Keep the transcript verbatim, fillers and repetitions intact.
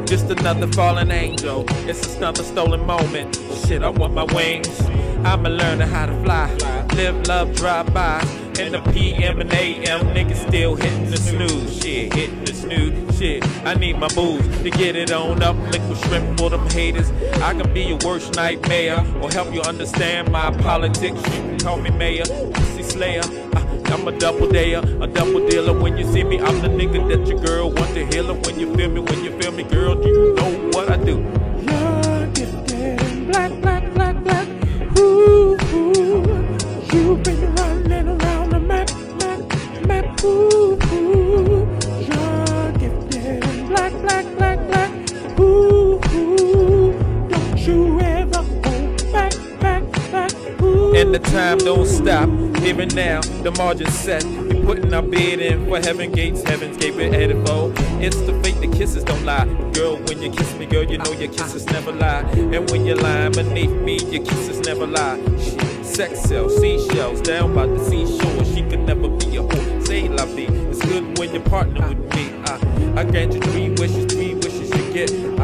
just another fallen angel. It's just another stolen moment. Shit, I want my wings. I'ma learn how to fly. Live, love, drive by. In the P M and A M, niggas still hitting the snooze. Shit, hitting the snooze. Shit, I need my booze to get it on up. Liquid shrimp for them haters. I can be your worst nightmare or help you understand my politics. You can call me mayor, pussy slayer. I I'm a double dayer, a double dealer. When you see me, I'm the nigga that your girl want to heal her. When you feel me, when you feel me, girl, do you know what I do? You're gifted in black, black, black, black. Ooh, ooh. You've been running around the map, map, map. Ooh, ooh. You're gifted in black, black, black, black. Ooh, ooh. Don't you ever hold back, back, back. Ooh. And the time don't stop. Even now, the margin's set. You're putting our bid in for heaven gates, heaven's gate we're headed for. It's the fate, the kisses don't lie. Girl, when you kiss me, girl, you know your kisses never lie. And when you're lying beneath me, your kisses never lie. Shit, sex cells, seashells, down by the seashore. She could never be a whore. Say la vie. It's good when you partner with me. I, I grant you three wishes, three wishes you get.